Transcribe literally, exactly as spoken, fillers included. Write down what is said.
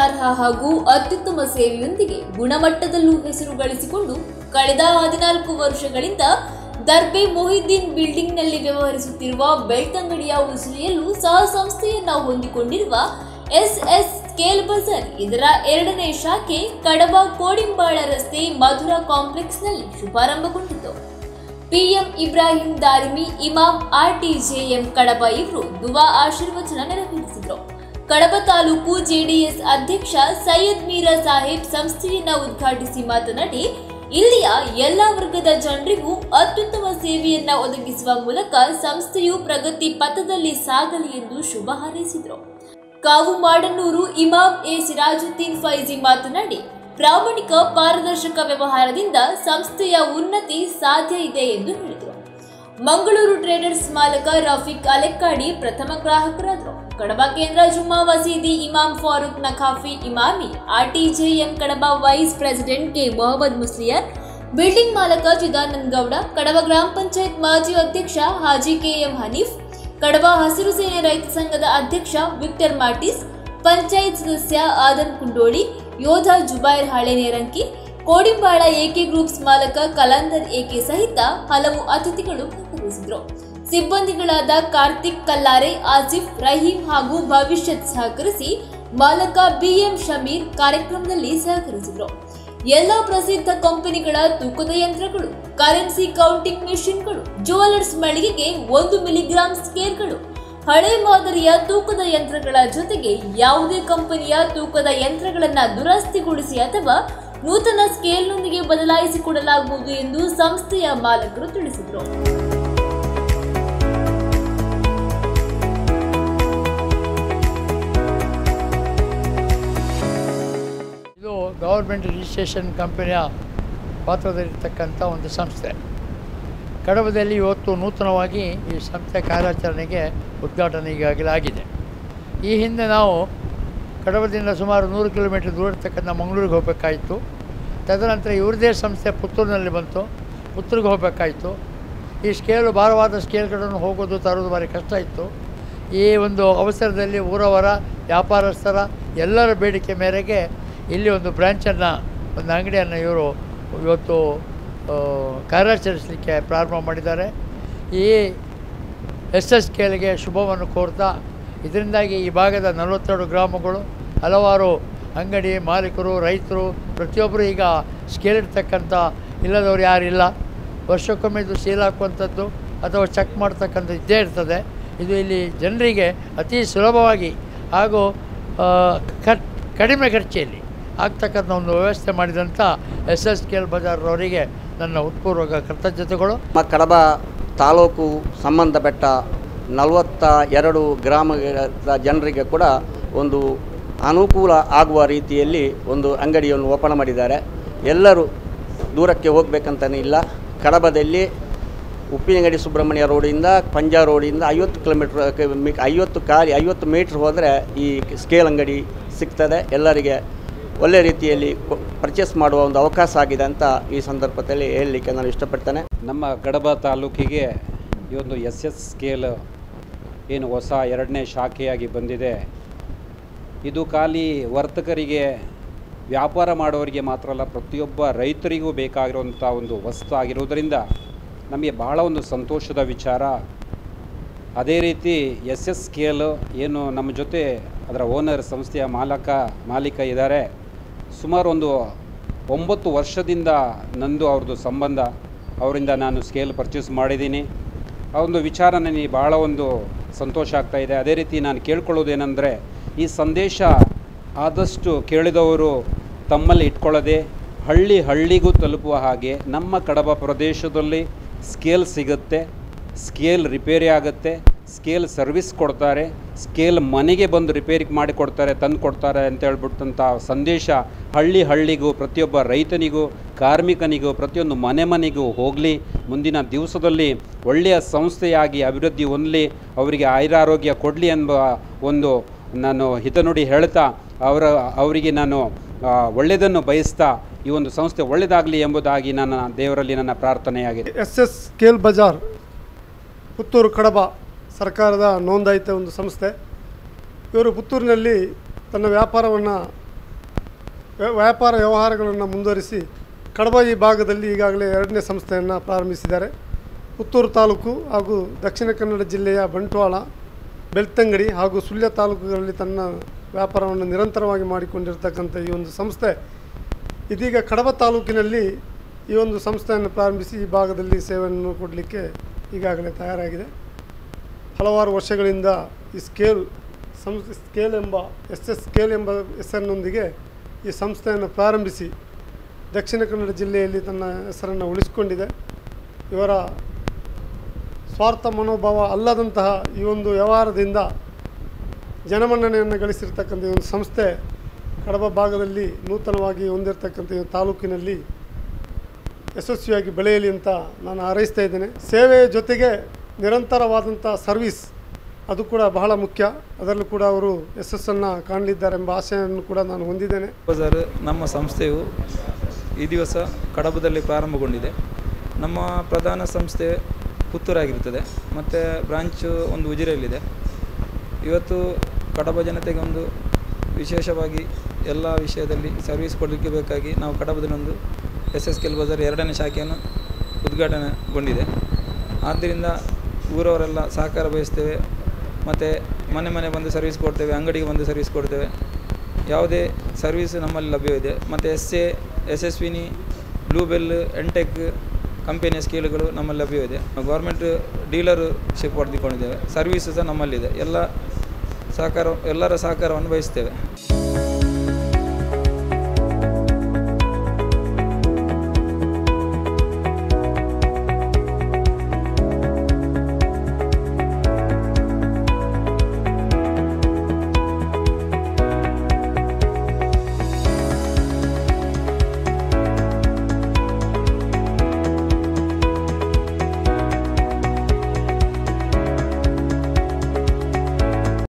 ವಿಶ್ವಾಸಾರ್ಹ ಹಾಗೂ ಅತ್ಯುತ್ತಮ ಸೇವೆಯೊಂದಿಗೆ ಗುಣಮಟ್ಟದಲ್ಲೂ ಹೆಸರು ಗಳಿಸಿಕೊಂಡು ಕಳೆದ ಹದಿನಾಲ್ಕು ವರ್ಷಗಳಿಂದ ದರ್ಬೆ ಮೊಹಿದ್ದೀನ್ ಬಿಲ್ಡಿಂಗ್ನಲ್ಲಿ ವ್ಯವಹರಿಸುತ್ತಿರುವ ಬೆಳ್ತಂಗಡಿಯ ಉಸಿರಿಯಲ್ಲೂ ಸಹ ಸಂಸ್ಥೆಯನ್ನ ಹೊಂದಿಕೊಂಡಿರುವ ಎಸ್ ಎಸ್ ಸ್ಕೇಲ್ ಬಜಾರ್ ಇದರ ಎರಡನೇ ಶಾಖೆ ಕಡಬ ಕೋಡಿಂಬಾಳ ರಸ್ತೆ ಮಧುರಾ ಕಾಂಪ್ಲೆಕ್ಸ್ನಲ್ಲಿ ಶುಭಾರಂಭಗೊಂಡಿತು. ಪಿಎಂ ಇಬ್ರಾಹಿಂ ದಾರಿಮಿ, ಇಮಾಮ್ ಆರ್ಟಿಜೆಎಂ ಕಡಬ ಇವರು ದುವಾ ಆಶೀರ್ವಚನ ನೆರವೇರಿಸಿದರು. ಕಡಬ ತಾಲೂಕು ಜೆಡಿಎಸ್ ಅಧ್ಯಕ್ಷ ಸೈಯದ್ ಮೀರಾ ಸಾಹೇಬ್ ಸಂಸ್ಥೆಯನ್ನ ಉದ್ಘಾಟಿಸಿ ಮಾತನಾಡಿ, ಇಲ್ಲಿಯ ಎಲ್ಲಾ ವರ್ಗದ ಜನರಿಗೂ ಅತ್ಯುತ್ತಮ ಸೇವೆಯನ್ನ ಒದಗಿಸುವ ಮೂಲಕ ಸಂಸ್ಥೆಯು ಪ್ರಗತಿ ಪಥದಲ್ಲಿ ಸಾಗಲಿ ಎಂದು ಶುಭ ಹಾರೈಸಿದರು. ಕಾವು ಮಾಡನ್ನೂರು ಇಮಾಮ್ ಎ ಸಿರಾಜುದ್ದೀನ್ ಫೈಜಿ ಮಾತನಾಡಿ, ಪ್ರಾಮಾಣಿಕ ಪಾರದರ್ಶಕ ವ್ಯವಹಾರದಿಂದ ಸಂಸ್ಥೆಯ ಉನ್ನತಿ ಸಾಧ್ಯ ಇದೆ ಎಂದು ಹೇಳಿದರು. ಮಂಗಳೂರು ಟ್ರೇಡರ್ಸ್ ಮಾಲಕ ರಫೀಕ್ ಅಲೆಕ್ಕಾಡಿ ಪ್ರಥಮ ಗ್ರಾಹಕರಾದರು. ಕಡಬ ಕೇಂದ್ರ ಜುಮ್ಮಾ ಮಸೀದಿ ಇಮಾಮ್ ಫಾರೂಕ್ ನಖಾಫಿ ಇಮಾಮಿ, RTJM Kadaba vice president K Mohammed Musliyar, building ಮಾಲಕ ಚಿದಾನಂದ ಗೌಡ, ಕಡಬ ಗ್ರಾಮ ಪಂಚಾಯತ್ ಮಾಜಿ ಅಧ್ಯಕ್ಷ ಹಾಜಿ ಕೆಎಂ ಹನೀಫ್, ಕಡಬ ಹಸಿರು ಸೇನೆ ರೈತ ಸಂಘದ ಅಧ್ಯಕ್ಷ ವಿಕ್ಟರ್ ಮಾರ್ಟಿಸ್, ಪಂಚಾಯತ್ ಸದಸ್ಯ ಆದನ್ ಕುಂಡೋಳಿ, ಯೋಧ ಜುಬೈರ್ ಹಳೆನೇರಂಕಿ, ಕೋಡಿಂಬಾಳ ಎಕೆ ಗ್ರೂಪ್ಸ್ ಮಾಲಕ ಕಲಂದರ್ ಎಕೆ ಸಹಿತ ಹಲವು ಅತಿಥಿಗಳು ಭಾಗವಹಿಸಿದರು. ಸಿಬ್ಬಂದಿಗಳಾದ ಕಾರ್ತಿಕ್ ಕಲ್ಲಾರೆ, ಆಸಿಫ್, ರಹೀಂ ಹಾಗೂ ಭವಿಷ್ಯತ್ ಸಹಕರಿಸಿ ಮಾಲಕ ಬಿಎಂ ಶಮೀರ್ ಕಾರ್ಯಕ್ರಮದಲ್ಲಿ ಸಹಕರಿಸಿದರು. ಎಲ್ಲ ಪ್ರಸಿದ್ಧ ಕಂಪನಿಗಳ ತೂಕದ ಯಂತ್ರಗಳು, ಕರೆನ್ಸಿ ಕೌಂಟಿಂಗ್ ಮೆಷಿನ್ಗಳು, ಜ್ಯುವೆಲರ್ಸ್ ಮಳಿಗೆಗೆ ಒಂದು ಮಿಲಿಗ್ರಾಂ ಸ್ಕೇಲ್ಗಳು, ಹಳೆ ಮಾದರಿಯ ತೂಕದ ಯಂತ್ರಗಳ ಜೊತೆಗೆ ಯಾವುದೇ ಕಂಪನಿಯ ತೂಕದ ಯಂತ್ರಗಳನ್ನು ದುರಸ್ತಿಗೊಳಿಸಿ ಅಥವಾ ನೂತನ ಸ್ಕೇಲ್ನೊಂದಿಗೆ ಬದಲಾಯಿಸಿಕೊಡಲಾಗುವುದು ಎಂದು ಸಂಸ್ಥೆಯ ಮಾಲಕರು ತಿಳಿಸಿದರು. ಇದು ಗವರ್ಮೆಂಟ್ ರಿಜಿಸ್ಟ್ರೇಷನ್ ಕಂಪನಿಯ ಪಾತ್ರದಲ್ಲಿರ್ತಕ್ಕಂಥ ಒಂದು ಸಂಸ್ಥೆ. ಕಡಬದಲ್ಲಿ ಇವತ್ತು ನೂತನವಾಗಿ ಈ ಸಂಸ್ಥೆ ಕಾರ್ಯಾಚರಣೆಗೆ ಉದ್ಘಾಟನೆ ಈಗಾಗಲೇ ಆಗಿದೆ. ಈ ಹಿಂದೆ ನಾವು ಕಡಬದಿಂದ ಸುಮಾರು ನೂರು ಕಿಲೋಮೀಟರ್ ದೂರ ಇರ್ತಕ್ಕಂಥ ಮಂಗಳೂರಿಗೆ ಹೋಗಬೇಕಾಯಿತು. ತದನಂತರ ಇವ್ರದೇ ಸಂಸ್ಥೆ ಪುತ್ತೂರಿನಲ್ಲಿ ಬಂತು, ಪುತ್ತೂರಿಗೆ ಹೋಗಬೇಕಾಯಿತು. ಈ ಸ್ಕೇಲು ಭಾರವಾದ ಸ್ಕೇಲ್ಗಳನ್ನು ಹೋಗೋದು ತರೋದು ಭಾರಿ ಕಷ್ಟ ಇತ್ತು. ಈ ಒಂದು ಅವಸರದಲ್ಲಿ ಊರವರ ವ್ಯಾಪಾರಸ್ಥರ ಎಲ್ಲರ ಬೇಡಿಕೆ ಮೇರೆಗೆ ಇಲ್ಲಿ ಒಂದು ಬ್ರ್ಯಾಂಚನ್ನು, ಒಂದು ಅಂಗಡಿಯನ್ನು ಇವರು ಇವತ್ತು ಕಾರ್ಯಾಚರಿಸಲಿಕ್ಕೆ ಪ್ರಾರಂಭ ಮಾಡಿದ್ದಾರೆ. ಈ ಎಸ್ ಎಸ್ ಸ್ಕೇಲ್ಗೆ ಶುಭವನ್ನು ಕೋರ್ತಾ ಇದರಿಂದಾಗಿ ಈ ಭಾಗದ ನಲವತ್ತೆರಡು ಗ್ರಾಮಗಳು, ಹಲವಾರು ಅಂಗಡಿ ಮಾಲೀಕರು, ರೈತರು ಪ್ರತಿಯೊಬ್ಬರು ಈಗ ಸ್ಕೇಲ್ ಇರ್ತಕ್ಕಂಥ ಇಲ್ಲದವರು ಯಾರಿಲ್ಲ. ವರ್ಷಕ್ಕೊಮ್ಮೆ ಇದು ಸೀಲ್ ಹಾಕುವಂಥದ್ದು ಅಥವಾ ಚೆಕ್ ಮಾಡ್ತಕ್ಕಂಥ ಇದ್ದೇ ಇರ್ತದೆ. ಇದು ಇಲ್ಲಿ ಜನರಿಗೆ ಅತಿ ಸುಲಭವಾಗಿ ಹಾಗೂ ಖರ್ಚು ಕಡಿಮೆ ಖರ್ಚಿನಲ್ಲಿ ಆಗ್ತಕ್ಕಂಥ ಒಂದು ವ್ಯವಸ್ಥೆ ಮಾಡಿದಂಥ ಎಸ್ ಎಸ್ ಸ್ಕೇಲ್ ಬಜಾರ್ರವರಿಗೆ ನನ್ನ ಉತ್ಪೂರ್ವಕ ಕೃತಜ್ಞತೆಗಳು. ನಮ್ಮ ಕಡಬ ತಾಲೂಕು ಸಂಬಂಧಪಟ್ಟ ನಲವತ್ತ ಎರಡು ಗ್ರಾಮದ ಜನರಿಗೆ ಕೂಡ ಒಂದು ಅನುಕೂಲ ಆಗುವ ರೀತಿಯಲ್ಲಿ ಒಂದು ಅಂಗಡಿಯನ್ನು ಓಪನ್ ಮಾಡಿದ್ದಾರೆ. ಎಲ್ಲರೂ ದೂರಕ್ಕೆ ಹೋಗಬೇಕಂತಲೇ ಇಲ್ಲ. ಕಡಬದಲ್ಲಿ ಉಪ್ಪಿನಂಗಡಿ ಸುಬ್ರಹ್ಮಣ್ಯ ರೋಡಿಂದ ಪಂಜಾ ರೋಡಿಂದ ಐವತ್ತು ಕಿಲೋಮೀಟ್ರ್ ಐವತ್ತು ಕಾಲಿ ಐವತ್ತು ಮೀಟ್ರ್ ಹೋದರೆ ಈ ಸ್ಕೇಲ್ ಅಂಗಡಿ ಸಿಗ್ತದೆ. ಎಲ್ಲರಿಗೆ ಒಳ್ಳೆ ರೀತಿಯಲ್ಲಿ ಪರ್ಚೇಸ್ ಮಾಡುವ ಒಂದು ಅವಕಾಶ ಆಗಿದೆ ಅಂತ ಈ ಸಂದರ್ಭದಲ್ಲಿ ಹೇಳಲಿಕ್ಕೆ ನಾನು ಇಷ್ಟಪಡ್ತೇನೆ. ನಮ್ಮ ಕಡಬ ತಾಲೂಕಿಗೆ ಈ ಒಂದು ಎಸ್ ಎಸ್ ಸ್ಕೇಲ್ ಏನು ಹೊಸ ಎರಡನೇ ಶಾಖೆಯಾಗಿ ಬಂದಿದೆ, ಇದು ಖಾಲಿ ವರ್ತಕರಿಗೆ, ವ್ಯಾಪಾರ ಮಾಡೋರಿಗೆ ಮಾತ್ರ ಅಲ್ಲ, ಪ್ರತಿಯೊಬ್ಬ ರೈತರಿಗೂ ಬೇಕಾಗಿರುವಂಥ ಒಂದು ವಸ್ತು ಆಗಿರುವುದರಿಂದ ನಮಗೆ ಬಹಳ ಒಂದು ಸಂತೋಷದ ವಿಚಾರ. ಅದೇ ರೀತಿ ಎಸ್ ಎಸ್ ಸ್ಕೇಲ್ ಏನು ನಮ್ಮ ಜೊತೆ ಅದರ ಓನರ್ ಸಂಸ್ಥೆಯ ಮಾಲಕ ಮಾಲೀಕ ಇದ್ದಾರೆ. ಸುಮಾರು ಒಂದು ಒಂಬತ್ತು ವರ್ಷದಿಂದ ನಂದು ಅವ್ರದ್ದು ಸಂಬಂಧ. ಅವರಿಂದ ನಾನು ಸ್ಕೇಲ್ ಪರ್ಚೇಸ್ ಮಾಡಿದ್ದೀನಿ. ಆ ಒಂದು ವಿಚಾರ ನನಗೆ ಭಾಳ ಒಂದು ಸಂತೋಷ ಆಗ್ತಾಯಿದೆ. ಅದೇ ರೀತಿ ನಾನು ಕೇಳ್ಕೊಳ್ಳೋದೇನೆಂದರೆ, ಈ ಸಂದೇಶ ಆದಷ್ಟು ಕೇಳಿದವರು ತಮ್ಮಲ್ಲಿ ಇಟ್ಕೊಳ್ಳದೆ ಹಳ್ಳಿ ಹಳ್ಳಿಗೂ ತಲುಪುವ ಹಾಗೆ ನಮ್ಮ ಕಡಬ ಪ್ರದೇಶದಲ್ಲಿ ಸ್ಕೇಲ್ ಸಿಗುತ್ತೆ, ಸ್ಕೇಲ್ ರಿಪೇರಿ ಆಗುತ್ತೆ, ಸ್ಕೇಲ್ ಸರ್ವಿಸ್ ಕೊಡ್ತಾರೆ, ಸ್ಕೇಲ್ ಮನೆಗೆ ಬಂದು ರಿಪೇರಿ ಮಾಡಿ ಕೊಡ್ತಾರೆ, ತಂದು ಕೊಡ್ತಾರೆ ಅಂತ ಹೇಳ್ಬಿಟ್ಟಂಥ ಸಂದೇಶ ಹಳ್ಳಿ ಹಳ್ಳಿಗೂ, ಪ್ರತಿಯೊಬ್ಬ ರೈತನಿಗೂ, ಕಾರ್ಮಿಕನಿಗೂ, ಪ್ರತಿಯೊಂದು ಮನೆ ಮನೆಗೂ ಹೋಗಲಿ. ಮುಂದಿನ ದಿವಸದಲ್ಲಿ ಒಳ್ಳೆಯ ಸಂಸ್ಥೆಯಾಗಿ ಅಭಿವೃದ್ಧಿ ಹೊಂದಲಿ, ಅವರಿಗೆ ಆಯುರಾರೋಗ್ಯ ಕೊಡಲಿ ಎಂಬ ಒಂದು ನಾನು ಹಿತನುಡಿ ಹೇಳ್ತಾ ಅವರ ಅವರಿಗೆ ನಾನು ಒಳ್ಳೆಯದನ್ನು ಬಯಸ್ತಾ ಈ ಒಂದು ಸಂಸ್ಥೆ ಒಳ್ಳೆಯದಾಗಲಿ ಎಂಬುದಾಗಿ ನನ್ನ ದೇವರಲ್ಲಿ ನನ್ನ ಪ್ರಾರ್ಥನೆಯಾಗಿದೆ. ಎಸ್ ಎಸ್ ಸ್ಕೇಲ್ ಬಜಾರ್ ಪುತ್ತೂರು ಕಡಬ ಸರ್ಕಾರದ ನೋಂದಾಯಿತ ಒಂದು ಸಂಸ್ಥೆ. ಇವರು ಪುತ್ತೂರಿನಲ್ಲಿ ತನ್ನ ವ್ಯಾಪಾರವನ್ನು ವ್ಯಾಪಾರ ವ್ಯವಹಾರಗಳನ್ನು ಮುಂದುವರಿಸಿ ಕಡಬ ಈ ಭಾಗದಲ್ಲಿ ಈಗಾಗಲೇ ಎರಡನೇ ಸಂಸ್ಥೆಯನ್ನು ಪ್ರಾರಂಭಿಸಿದ್ದಾರೆ. ಪುತ್ತೂರು ತಾಲೂಕು ಹಾಗೂ ದಕ್ಷಿಣ ಕನ್ನಡ ಜಿಲ್ಲೆಯ ಬಂಟ್ವಾಳ, ಬೆಳ್ತಂಗಡಿ ಹಾಗೂ ಸುಳ್ಯ ತಾಲೂಕುಗಳಲ್ಲಿ ತನ್ನ ವ್ಯಾಪಾರವನ್ನು ನಿರಂತರವಾಗಿ ಮಾಡಿಕೊಂಡಿರ್ತಕ್ಕಂಥ ಈ ಒಂದು ಸಂಸ್ಥೆ ಇದೀಗ ಕಡಬ ತಾಲೂಕಿನಲ್ಲಿ ಈ ಒಂದು ಸಂಸ್ಥೆಯನ್ನು ಪ್ರಾರಂಭಿಸಿ ಈ ಭಾಗದಲ್ಲಿ ಸೇವೆಯನ್ನು ಕೊಡಲಿಕ್ಕೆ ಈಗಾಗಲೇ ತಯಾರಾಗಿದೆ. ಹಲವಾರು ವರ್ಷಗಳಿಂದ ಈ ಸ್ಕೇಲ್ ಸಂಸ್ಥೆ ಸ್ಕೇಲ್ ಎಂಬ ಎಸ್ ಎಸ್ ಸ್ಕೇಲ್ ಎಂಬ ಹೆಸರಿನೊಂದಿಗೆ ಈ ಸಂಸ್ಥೆಯನ್ನು ಪ್ರಾರಂಭಿಸಿ ದಕ್ಷಿಣ ಕನ್ನಡ ಜಿಲ್ಲೆಯಲ್ಲಿ ತನ್ನ ಹೆಸರನ್ನು ಉಳಿಸಿಕೊಂಡಿದೆ. ಇವರ ಸ್ವಾರ್ಥ ಮನೋಭಾವ ಅಲ್ಲದಂತಹ ಈ ಒಂದು ವ್ಯವಹಾರದಿಂದ ಜನಮನ್ನಣೆಯನ್ನು ಗಳಿಸಿರ್ತಕ್ಕಂಥ ಈ ಒಂದು ಸಂಸ್ಥೆ ಕಡಬ ಭಾಗದಲ್ಲಿ ನೂತನವಾಗಿ ಹೊಂದಿರತಕ್ಕಂಥ ಈ ತಾಲೂಕಿನಲ್ಲಿ ಯಶಸ್ವಿಯಾಗಿ ಬೆಳೆಯಲಿ ಅಂತ ನಾನು ಹಾರೈಸ್ತಾ ಇದ್ದೇನೆ. ಸೇವೆಯ ಜೊತೆಗೆ ನಿರಂತರವಾದಂಥ ಸರ್ವಿಸ್ ಅದು ಕೂಡ ಬಹಳ ಮುಖ್ಯ. ಅದರಲ್ಲೂ ಕೂಡ ಅವರು ಯಶಸ್ಸನ್ನು ಕಾಣಲಿದ್ದಾರೆ ಎಂಬ ಆಶೆಯನ್ನು ಕೂಡ ನಾನು ಹೊಂದಿದ್ದೇನೆ. ಬಜಾರ್ ನಮ್ಮ ಸಂಸ್ಥೆಯು ಈ ದಿವಸ ಕಡಬದಲ್ಲಿ ಪ್ರಾರಂಭಗೊಂಡಿದೆ. ನಮ್ಮ ಪ್ರಧಾನ ಸಂಸ್ಥೆ ಪುತ್ತೂರಾಗಿರುತ್ತದೆ ಮತ್ತು ಬ್ರಾಂಚು ಒಂದು ಉಜಿರೆಯಲ್ಲಿದೆ. ಇವತ್ತು ಕಡಬ ಜನತೆಗೆ ಒಂದು ವಿಶೇಷವಾಗಿ ಎಲ್ಲ ವಿಷಯದಲ್ಲಿ ಸರ್ವಿಸ್ ಕೊಡಲಿಕ್ಕೆ ಬೇಕಾಗಿ ನಾವು ಕಡಬದಲ್ಲೊಂದು ಎಸ್ ಎಸ್ ಕೆಲ್ ಬಜಾರ್ ಎರಡನೇ ಶಾಖೆಯನ್ನು ಉದ್ಘಾಟನೆಗೊಂಡಿದೆ. ಆದ್ದರಿಂದ ಊರವರೆಲ್ಲ ಸಹಕಾರ ಬಯಸ್ತೇವೆ ಮತ್ತು ಮನೆ ಮನೆ ಬಂದು ಸರ್ವಿಸ್ ಕೊಡ್ತೇವೆ, ಅಂಗಡಿಗೆ ಬಂದು ಸರ್ವಿಸ್ ಕೊಡ್ತೇವೆ. ಯಾವುದೇ ಸರ್ವಿಸ್ ನಮ್ಮಲ್ಲಿ ಲಭ್ಯವಿದೆ. ಮತ್ತು ಎಸ್ ಎ ಎಸ್ ಎಸ್ ವಿನಿ, ಬ್ಲೂಬೆಲ್, ಎಂಟೆಕ್ ಕಂಪೆನಿಯ ಸ್ಕೇಲುಗಳು ನಮ್ಮಲ್ಲಿ ಲಭ್ಯವಿದೆ. ಗೌರ್ಮೆಂಟ್ ಡೀಲರು ಶಿಪ್ ಪಡೆದುಕೊಂಡಿದ್ದೇವೆ. ಸರ್ವಿಸ್ ಸಹ ನಮ್ಮಲ್ಲಿದೆ. ಎಲ್ಲ ಸಹಕಾರ ಎಲ್ಲರ ಸಹಕಾರವನ್ನು ಬಯಸ್ತೇವೆ.